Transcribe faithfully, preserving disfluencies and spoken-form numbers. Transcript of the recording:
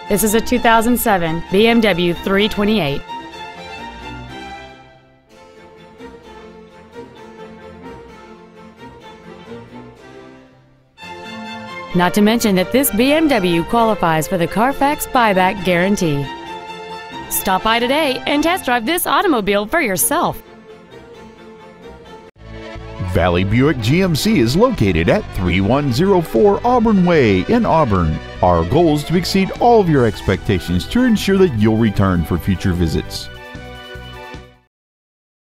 This is a two thousand seven B M W three twenty-eight. Not to mention that this B M W qualifies for the Carfax buyback guarantee. Stop by today and test drive this automobile for yourself. Valley Buick G M C is located at thirty-one oh four Auburn Way in Auburn. Our goal is to exceed all of your expectations to ensure that you'll return for future visits.